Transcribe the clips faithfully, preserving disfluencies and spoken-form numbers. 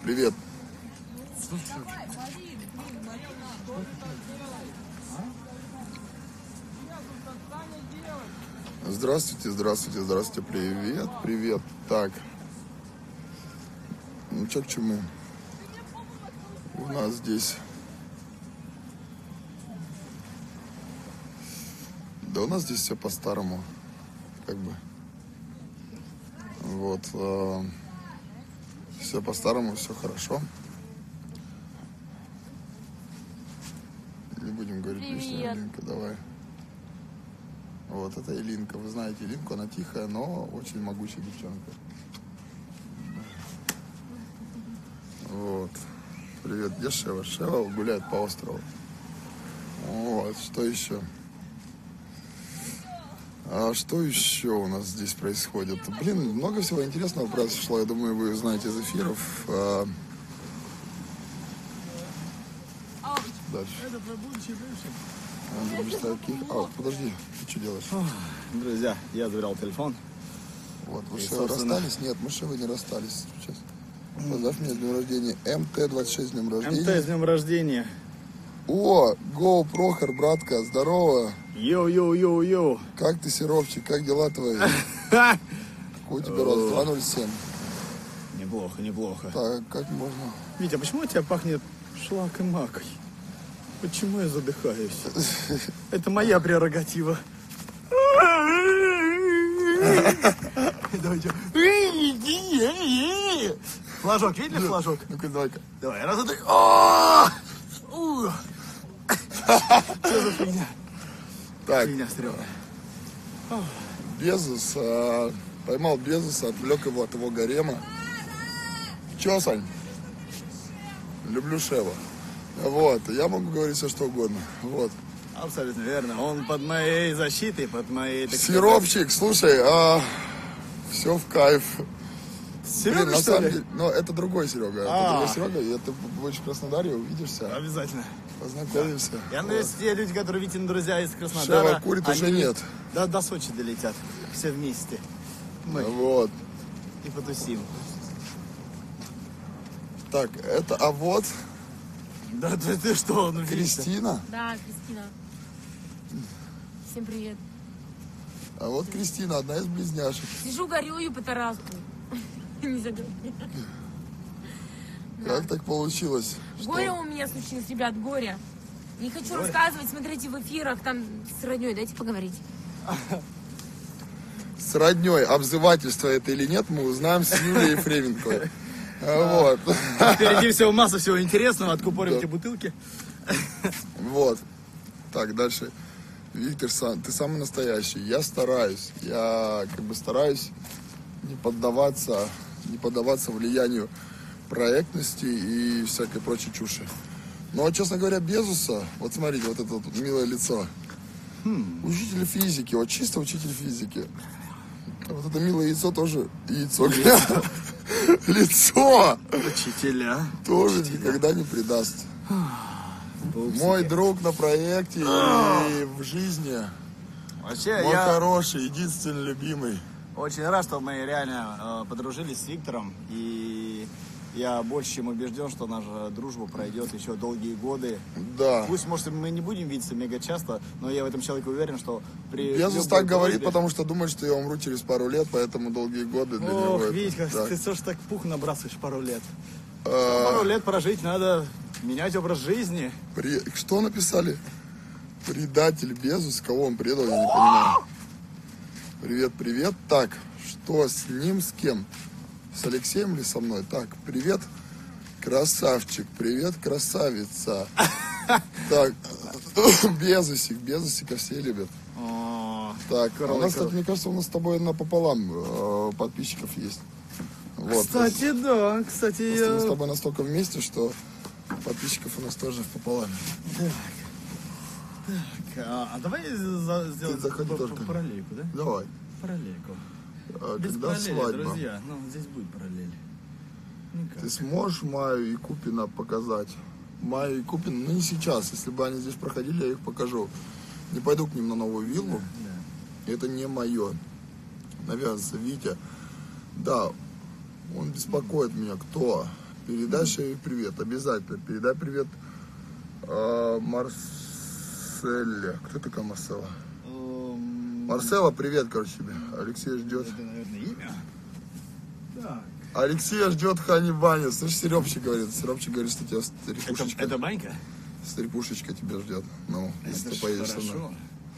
привет. Здравствуйте, здравствуйте, здравствуйте, привет, привет. Так, ну чё к чему? У нас здесь... Да у нас здесь все по-старому, как бы. Вот, э, все по-старому, все хорошо. Не будем говорить лишнего, Илинка, давай. Вот, это Илинка, вы знаете Илинку, она тихая, но очень могучая девчонка. Вот, привет, где Шева? Шева гуляет по острову. Вот, что еще? А что еще у нас здесь происходит? Блин, много всего интересного произошло. Я думаю, вы знаете из эфиров. А... Дальше. Это про будущее бывшее. А, подожди, ты что делаешь? Друзья, я забирал телефон. Вот, вы И, что, собственно... расстались? Нет, мы с Шевой не расстались сейчас. Поздравь меня с днем рождения. эм тэ двадцать шесть с днем рождения. эм тэ с днем рождения. О, Гоу, Прохор, братка, здорово. Йоу-йоу-йоу-йоу. Как ты, Серовчик, как дела твои? Какой у тебя рост? два ноль семь. Неплохо, неплохо. Так, как можно? Витя, а почему у тебя пахнет шлак и макой? Почему я задыхаюсь? Это моя прерогатива. Давайте. Флажок, видели флажок? Ну-ка, давай-ка. Давай, раз, два, три. Что за фигня? Так, Фигня стрёмная. Безос, а, поймал Безоса, отвлек его от его гарема. Чё, Сань? Люблю Шева. Вот, я могу говорить все, что угодно. Вот. Абсолютно верно. Он под моей защитой, под моей... так сказать, Сиропчик, слушай, а, все в кайф. Серега, Блин, на что самом ли? деле, но это другой Серега. Это А. другой Серега, и ты будешь в Краснодаре, увидишься, Обязательно. познакомимся. Я Вот. надеюсь, те люди, которые Витин друзья из Краснодара... Шева курит они уже нет. До, до Сочи долетят. Все вместе. Мы. Вот. И потусим. Так, это, а вот Да ты, ты что, ну Витя? Кристина. Да, Кристина. Всем привет. А вот Кристина, одна из близняшек. Сижу, горюю по Тараску. Не загорю. Как так получилось? Горе Что? у меня случилось, ребят, горе. Не хочу рассказывать, смотрите в эфирах, там с родней, дайте поговорить. С родней, обзывательство это или нет, мы узнаем с Юлией Ефременко. Вот. Впереди всего масса всего интересного, откупорим Да. эти бутылки. Вот. Так, дальше. Виктор, ты самый настоящий. Я стараюсь. Я как бы стараюсь не поддаваться, не поддаваться влиянию проектности и всякой прочей чуши. Но, честно говоря, Безоса, вот смотрите, вот это вот милое лицо. Хм. Учитель физики, вот чисто учитель физики. Вот это милое яйцо тоже яйцо. Лицо Учителя. тоже никогда не предаст. Мой друг на проекте и в жизни. Вообще, Мой я хороший, единственный любимый. очень рад, что мы реально э, подружились с Виктором. И я больше чем убежден, что наша дружба пройдет еще долгие годы. Да. Пусть, может, мы не будем видеться мега часто, но я в этом человеке уверен, что при Безус любой так говорит, дружбе- потому что думает, что я умру через пару лет, поэтому долгие годы для него. Ох, это Витька, так. ты что ж так пух набрасываешь пару лет? А, Пару лет прожить надо, менять образ жизни. при- Что написали? Предатель Безус, кого он предал, я не понимаю. Привет, привет. Так, что с ним, с кем? С Алексеем или со мной? Так, привет, красавчик, привет, красавица. Так, Безусик, Безусика все любят. О, Так, а у Круто, нас, круто. кстати, мне кажется, у нас с тобой напополам э, подписчиков есть. Вот. Кстати, да, кстати, Просто мы с я... тобой настолько вместе, что подписчиков у нас тоже пополам. А, а давай за- сделаем заходи по- только. по- параллельку, да? Давай. Параллельку. А Без когда параллели, свадьба? друзья. Ну, здесь будет параллель. Никак. Ты сможешь Маю и Купина показать? Маю и Купин, ну не сейчас. Если бы они здесь проходили, я их покажу. Не пойду к ним на новую виллу. Да. Это не мое. Навязывается Витя. Да, он беспокоит меня. Кто? Передай Шеве привет, обязательно. Передай привет э, Марселе. Кто такая Марсела? Эм, Марсела, привет, короче, тебе. Алексей ждет. Это, наверное, имя. Так. Алексея ждет Хани Баня. Слышь, Серёпчик говорит. Серёпчик говорит, что тебя Это, стрепушечка. это банька? Стрепушечка тебя ждет. Ну, если Это ты поедешь со мной. хорошо.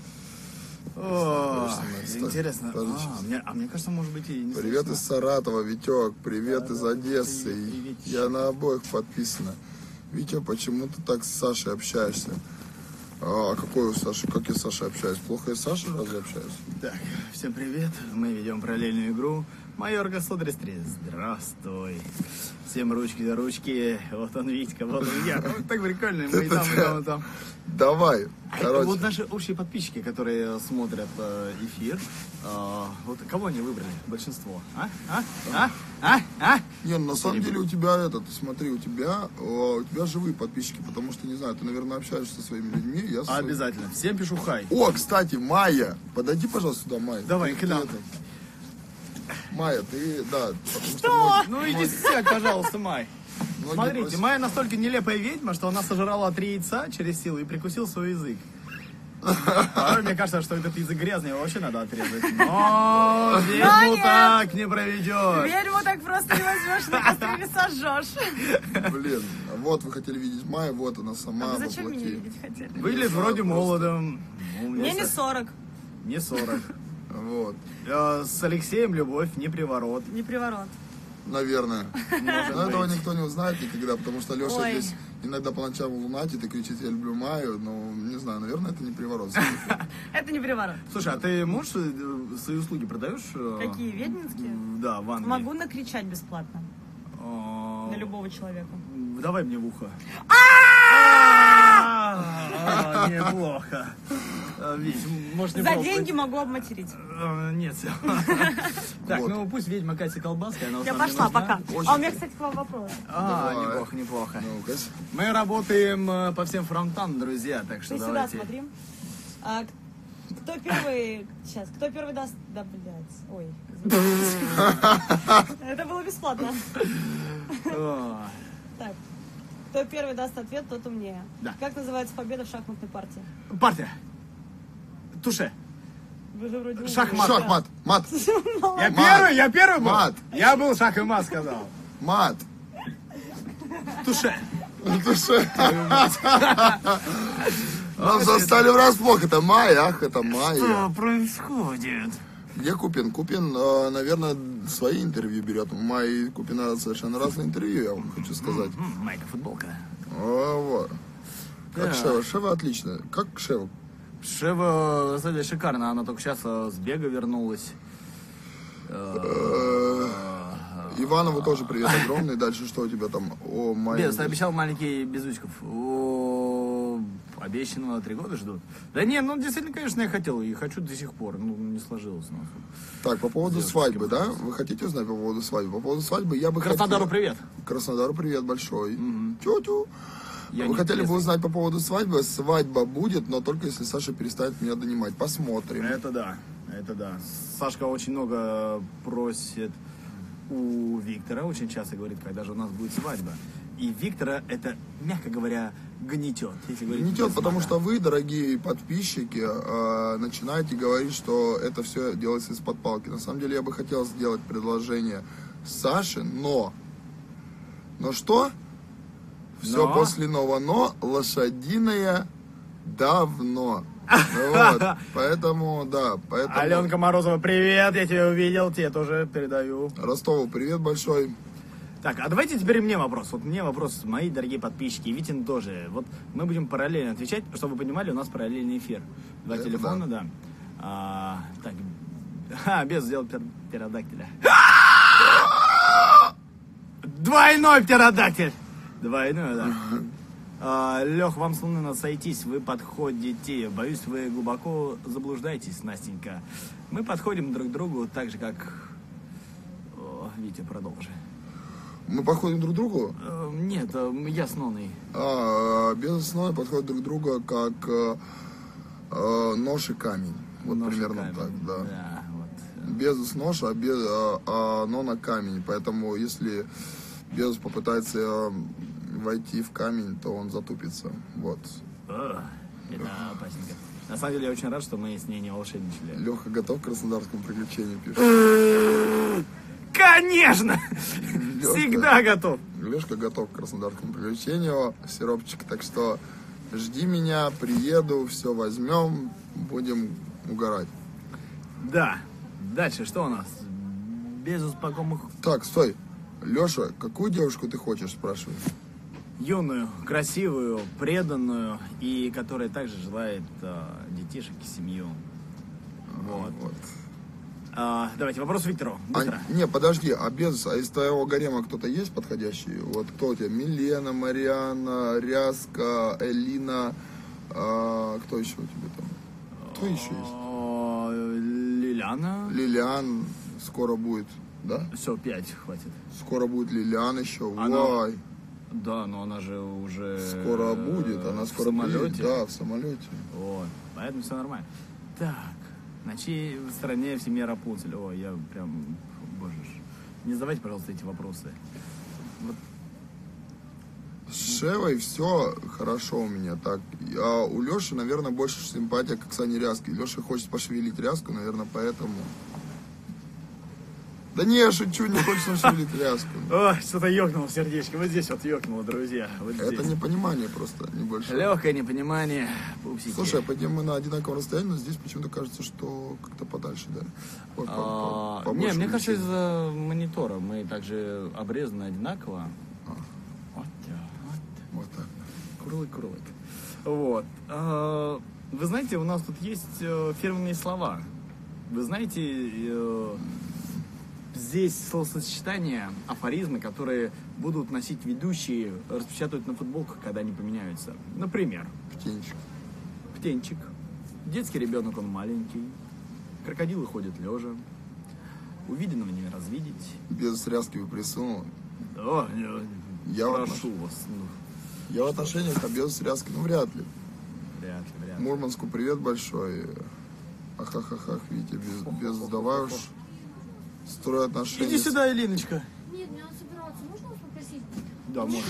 О, Конечно, интересно. скажи А, сейчас. мне, а мне кажется, может быть, и не Привет слышно. из Саратова, Витек. Привет из Да-да, Одессы. привет, приветище. Я на обоих подписана. Витя, почему ты так с Сашей общаешься? А какой у Саши? Как я с Сашей общаюсь? Плохо я с Сашей разве общаюсь? Так, всем привет. Мы ведем параллельную игру. Майор сто тридцать три. Здравствуй. Всем ручки за ручки. Вот он, Витька, вот он я. Вот так прикольно. Мы и там, и там, и там. Давай. А это Короче, вот наши общие подписчики, которые смотрят э, эфир. Э, вот кого они выбрали? Большинство. А? А? А? А? А? не, ну, на самом деле у тебя это, ты смотри, у тебя, о, у тебя живые подписчики, потому что, не знаю, ты, наверное, общаешься со своими людьми. Я со своими- Обязательно. Всем пишу хай. О, кстати, Майя, подойди, пожалуйста, сюда, Майя. Давай, Ты- к нам. ты это- Майя, ты, да, потому что... многие- Ну иди сядь, пожалуйста, Май. многие Смотрите, просят- Майя настолько нелепая ведьма, что она сожрала три яйца через силу и прикусил свой язык. Порой мне кажется, что этот язык грязный, его вообще надо отрезать. Но ведьму нет. так не проведешь. Ведьму так просто не возьмешь, на костре сожжешь. Блин, вот вы хотели видеть Майю, вот она сама. А вы зачем меня воплоти. видеть хотели? Выглядит вроде молодым. Ну, Мне не сорок, Не сорок. Вот, Э, С Алексеем любовь не приворот. не приворот. наверное. Может Но этого быть. никто не узнает никогда, потому что Леша Ой. здесь иногда по ночам лунатит и кричит «Я люблю Майю», но не знаю, наверное, это не приворот. Это не приворот. Слушай, а ты можешь э, свои услуги продаешь? э, Какие, ведьминские? Да, в Англии. Могу накричать бесплатно А, на любого человека. Давай мне в ухо. А, Неплохо. А, Вить, может не За пробовать? деньги могу обматерить. А, Нет. Так, Вот. ну пусть ведьма Катя Колбаска, она вот Я нам не пошла, нужна. пока. Очень. А у меня, кстати, к вам вопрос. А, Давай. неплохо, неплохо. Ну-ка. Мы работаем э, по всем фронтам, друзья, так что Ты сюда давайте. смотри. А, кто первый... Сейчас, кто первый даст... Да, блядь. Ой. Это было бесплатно. О, Так. Кто первый даст ответ, тот умнее. Да. Как называется победа в шахматной партии? Партия. Туше. Вы же вроде умные. Шахмат. Шахмат, мат, Я Мат. первый, я первый был. Мат. Я был шах и мат, сказал. мат. Туше. Это что? Нам застали врасплох. Это Майя, ах, это Майя. происходит? Где Купин? Купин, э, наверное, свои интервью берет. У Майи и Купина совершенно разные интервью, я вам хочу сказать. Майка футболка. О, вот. Как Да. Шева? Шева отлично. Как Шева? Шева, кстати, шикарно. Она только сейчас э, с бега вернулась. Э, Иванову тоже привет огромный. Дальше что у тебя там? О, Майя. Без, обещал маленький Безучков. О, обещанного три года ждут. Да не, ну действительно, конечно, я хотел и хочу до сих пор. Ну, не сложилось. Ну. Так, по поводу Девушки, свадьбы, да? пожалуйста. Вы хотите узнать по поводу свадьбы? По поводу свадьбы я бы Краснодару хотел... привет. Краснодару привет большой. Тю-тю. Я Вы не хотели бы интересный. узнать по поводу свадьбы? Свадьба будет, но только если Саша перестанет меня донимать. Посмотрим. Это да, это да. Сашка очень много просит у Виктора, очень часто говорит, когда же у нас будет свадьба. И Виктора это, мягко говоря, гнетет. Если говорить Гнетет, без потому мата. что вы, дорогие подписчики, э, начинаете говорить, что это все делается из-под палки. На самом деле я бы хотел сделать предложение Саше, но... Но что? Все Но? после нового но, лошадиное давно. Вот, поэтому, да, поэтому... Аленка Морозова, привет, я тебя увидел, тебе тоже передаю. Ростову привет большой. Так, а давайте теперь мне вопрос. Вот мне вопрос, мои дорогие подписчики, и Витин тоже. Вот мы будем параллельно отвечать, чтобы вы понимали, у нас параллельный эфир. Два Это телефона, да. А, так, а, без сделал пер- птеродактиля. Двойной птеродактиль! Двойной, да. А, Лех, вам с Луны надо сойтись, вы подходите. Боюсь, вы глубоко заблуждаетесь, Настенька. Мы подходим друг к другу так же, как... О, Витя, продолжи. Мы подходим друг к другу? Э, Нет, э, я с Ноной. А, безусловно, подходят друг к другу как э, э, нож и камень. Вот Нож и примерно камень. так, да. Да, вот. Без нож, а, без, а, а нона камень. Поэтому, если Безус попытается э, войти в камень, то он затупится. Вот. О, это опасненько. На самом деле я очень рад, что мы с ней не волшебничали. Леха готов к краснодарскому приключению, пишет. Конечно! Лёшка. Всегда готов. Лешка готов к краснодарскому приключению, сиропчик. Так что жди меня, приеду, все возьмем, будем угорать. Да. Дальше что у нас? Без успокоенных. Так, стой. Леша, какую девушку ты хочешь, спрашиваю? Юную, красивую, преданную и которая также желает э, детишек и семью. Вот. Вот. А, давайте вопрос Виктору. Быстро. А, не, подожди, а без, а из твоего гарема кто-то есть подходящий? Вот кто у тебя? Милена, Марианна, Ряска, Элина, а, кто еще у тебя там? Кто еще есть? О, Лиляна. Лилиан скоро будет, да? Все, пять хватит. Скоро будет Лилиан еще. Она- Вай, Да, но она же уже... скоро будет, она в скоро самолете. будет. Да, в самолете. Вот, поэтому все нормально. Так, на чьей стороне в семье Рапунцель? О, я прям, боже ж. Не задавайте, пожалуйста, эти вопросы. Вот, С Шевой все хорошо у меня. Так, а у Леши, наверное, больше симпатия к Оксане Ряске. Леша хочет пошевелить Ряску, наверное, поэтому... Да не, я шучу, не хочется шевелить Ряску. О, что-то ёкнуло в сердечко. Вот здесь вот ёкнуло, друзья. Вот здесь. Это непонимание просто небольшое. Легкое непонимание. Пупсики. Слушай, подним мы на одинаковом расстоянии, но здесь почему-то кажется, что как-то подальше, да. Вот, по- А, по- не, побольше мне кажется, увеличение. из-за монитора мы также обрезаны одинаково. А. Вот, так, вот. Вот так. Курлык-курлык. Вот. А, Вы знаете, у нас тут есть э, фирменные слова. Вы знаете, э, здесь словосочетания, афоризмы, которые будут носить ведущие, распечатывать на футболках, когда они поменяются. Например, Птенчик. птенчик, детский ребенок, он маленький, крокодилы ходят лежа, увиденного не развидеть. Без Ряски вы присунул. О, я, Я вот прошу вас, ну, Я в отношениях, а без Ряски, ну вряд ли. вряд ли, вряд ли. Мурманску привет большой. Ахахахах, Витя, без, без давай уж строй отношения. Иди сюда, Элиночка. Нет, мне надо собираться. Можно вас попросить? Да, можно.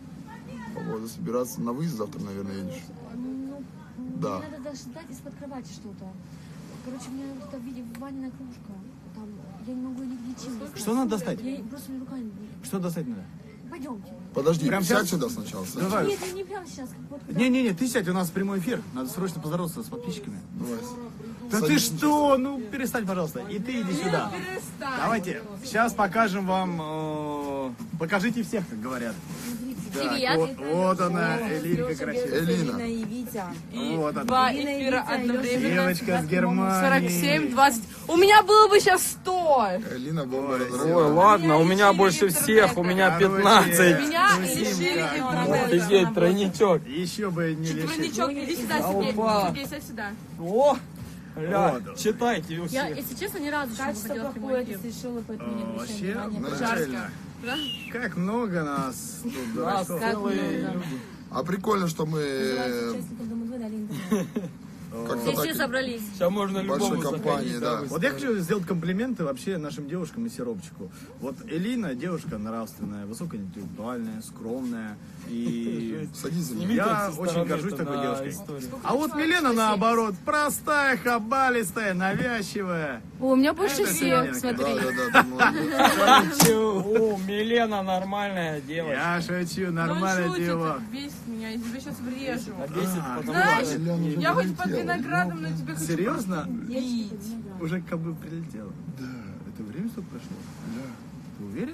По поводу собираться на выезд завтра, наверное, едешь. Ну, Да. мне надо даже дать из-под кровати что-то. Короче, мне что-то в виде ванная кружка. Там, я не могу нигде чистить. Что надо достать? Я просто руками. Что достать надо? Пойдемте. Подожди, Прям сядь сейчас? сюда сначала. сядь. Давай. Нет, я не прямо сейчас. Как вот, когда- Не-не-не, ты сядь, у нас прямой эфир. Надо срочно поздороваться с подписчиками. Давай. Да ты Садись. что? Ну, перестань, пожалуйста. И ты иди сюда. Давайте, сейчас покажем вам... э, покажите всех, как говорят. Так, Привет. вот, вот она, Элинка красивая. Элина. и Витя. Вот она. Два Ирина и эфира Витя, одновременно. Девочка с Германии. сорок семь, двадцать. У меня было бы сейчас сто. Элина бомба Ой, разрыва. ладно, у меня лишили больше интернета. всех, у меня Короче, пятнадцать. Меня Тусимка. лишили интернета. Офигеть, тройничок. Еще бы не лишить. Тройничок, иди сюда, Сергей. Опа. Сергей, сядь сюда. О, ля, Вот. читайте у Я, всех. если честно, ни разу еще не Качество выходила в прямой плохое, эфир. ты решила, поэтому не О, обращай Вообще, внимания. начально. Да? Как много нас тут, Нас дураков. целые люди. А прикольно, что мы Называется э, участников Дома два дали интернет. как-то Все, все так собрались. Сейчас можно большой любому компании, заходить, да. Вот я хочу сделать комплименты вообще нашим девушкам и сиропчику. Вот Элина девушка нравственная, высокоинтеллектуальная, скромная и... Садись за меня. Снимите Я со очень стороны горжусь это такой на девушкой. историю. А вот Милена наоборот, простая, хабалистая, навязчивая. О, у меня больше Это всех, Ленка. смотри. Да, да, да, ты молодец. О, Милена нормальная девочка. Я шучу, Он нормально шутит, дело. он бесит меня, я тебя сейчас врежу. Бесит, потому Знаешь, что... Элена уже я хоть под прилетела. виноградом, но тебе хочу Серьезно? бить. Уже как бы прилетела. Да. Это время столько прошло? Да, Ты уверен?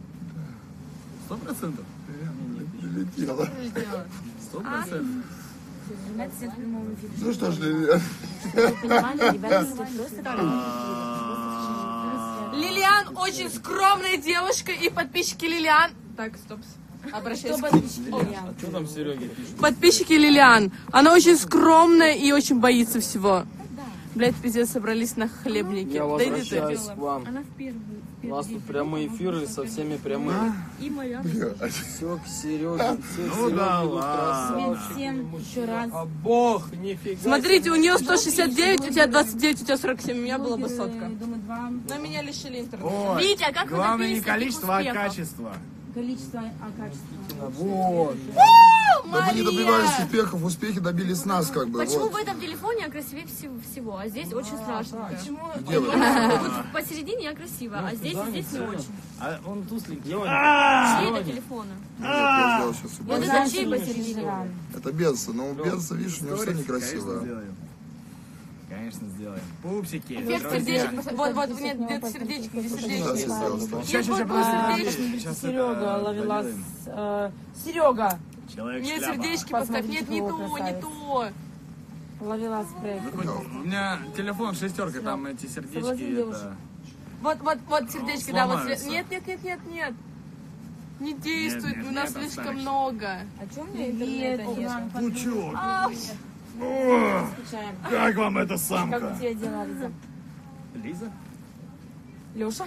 Сто процентов? прилетела. Сто процентов. Ребята, все в прямом эфире. Ну что ж, Лилия. Чтобы вы понимали, ребята, все просто так. Лилиан очень скромная девушка, и подписчики Лилиан... Так, стоп. Обращайся. Кто подписчики Лилиан? Что там Серега пишет? Подписчики Лилиан. Она очень скромная и очень боится всего. Блять, пиздец, собрались на хлебнике. Я Да иди ты. возвращаюсь к вам. Она в первую. в У нас первый тут прямые эфиры со всеми прямыми. И моя. Все к Сереге, все к Ну Сереге да идут ладно. красавчики. Всем еще раз. А бог, нифига. Смотрите, у нее сто шестьдесят девять, у тебя двадцать девять, у тебя сорок семь, у меня было бы сотка. Дома два. Но меня лишили интернета. Ой, Витя, как вы главное не добились таких количество, а успехов? качество. Количество, а качество. Вот. Да вы не добивались успехов, успехи добились нас, как бы. Почему Вот. в этом телефоне я красивее всего, всего, а здесь очень страшно? Почему? Где вы? Вот посередине я красивая, а здесь и здесь не очень. А он тусленький. Чьи это телефоны? Нет, я сделал сейчас Вот убийство. это чей посередине? Это Бенса, но у Бенса, видишь, у него все Конечно, некрасиво. сделаем. Конечно, сделаем. Пупсики. Эффект друзья. сердечек. Вот, вот, нет, где сердечки, где Сейчас сердечки. я сделал. Сейчас, сейчас, сейчас, подожди. Сейчас Серега это ловила доделаем. с... э, Серега Человек Нет, шляпа. сердечки поставь. Посмотрите, Нет, не какой то, не красавец. то. ловила спрей. У меня телефон шестерка, там эти сердечки. Соблазни девушек. Это... Вот, вот, вот сердечки, да, вот. Сломаются. Нет, нет, нет, нет, нет. Не действует, нет, у нас нет, слишком оставишь. много. А что у меня интернета нет? Пучок. Ау. О, Скучаем. как вам эта Как самка? у тебя дела, Лиза? Лиза? Леша?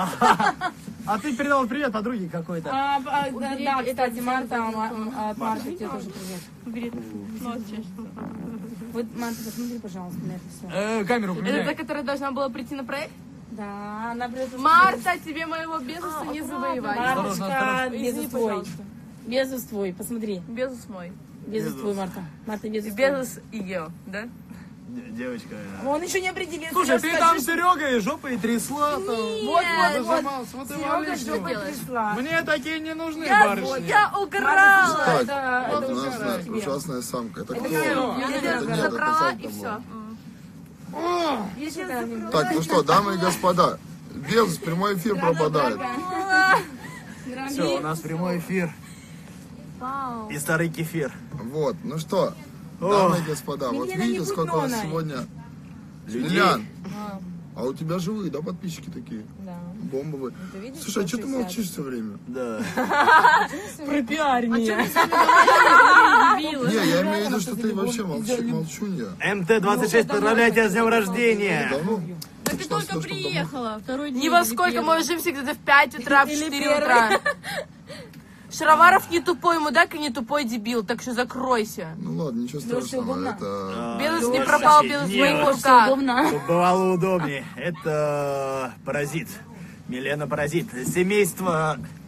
А ты передал привет подруге какой-то. А, а, да, Убери, да, это кстати, всем Марта, знакомо. Ма- м, от Марты тебе тоже привет. Ну, вот честно. Вот, Марта, посмотри, пожалуйста, на это все. Э, камеру Это та, поменяй. которая должна была прийти на проект? Да, она придет. Марта, тебе моего безуса не завоевать. Осторожно, Марточка, осторожно. Безус Извини, твой. пожалуйста. Безус твой, посмотри. Безус мой. Безус Безус. твой, Марта. Марта, И Безус твой. Безус ее, да? Д- Девочка. Он еще не определился. Слушай, Скажи, ты там с Серегой жопой трясла, там. Вот, вот, вот. Зажимался, вот и Серега малыш. жопой делаешь? трясла. Мне такие не нужны, Я, барышни. я уграла. Так, Это, у это нас уже да, тебе. ужасная самка. Это кто? Я Это нет, это забрала самка и была. все. Есть какая-нибудь? Так, ну что, дамы и господа, Безус, прямой эфир пропадает. Все, у нас прямой эфир. Вау. И старый кефир. Вот, ну что, О. дамы и господа, вот Милена, видите, не будь сколько у нас ноной. сегодня... Людей. Милян, а у тебя живые, да, подписчики такие? Да. Бомбовые. ты видишь, Слушай, а что сто ты шестьдесят? молчишь все время? Да. Пропиарь меня. Не, я имею в виду, что ты вообще молчи, молчунья. эм тэ двадцать шесть, поздравляю тебя с днем рождения. Давно? Да ты Что, только слишком давно? приехала. Второй день Не во или сколько, первый? мы ложимся где-то в пять утра, в Или четыре первый. утра. Шароваров не тупой мудак и не тупой дебил, так что закройся. Ну ладно, ничего страшного, удобно? это... Безус не Лёша, пропал, Безус в нет. моих руках. Удобно. Чтобы бывало удобнее. Это паразит. Милена Паразит. Семейство